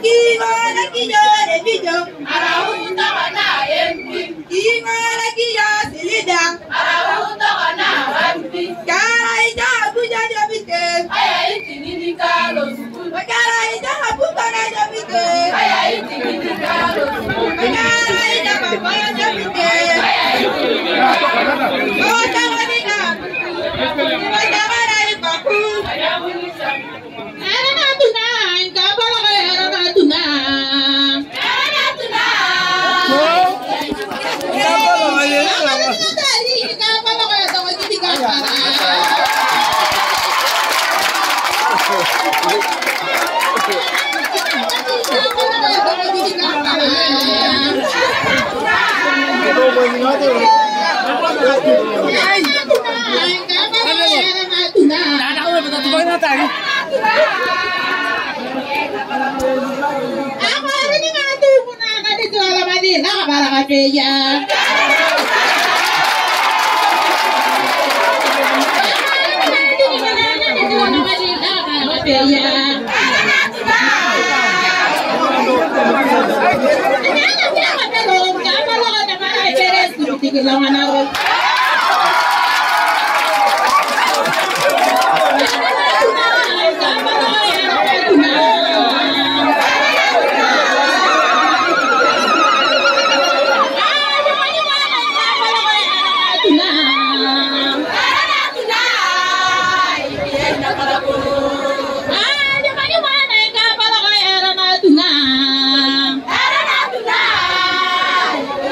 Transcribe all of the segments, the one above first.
Kiwala kijole bijo, arauta wana empi. Kiwala kiyo silida, arauta wana empi. Kara ija abuja jabite, aya iti nini kalo sukulu. Kara ija abuja jabite, aya iti nini kalo sukulu. Kara ija papaya jabite, aya iti nini kalo sukulu. Oja wanina, oja wana ipaku, aya munisa.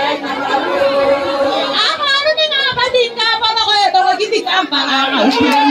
Aku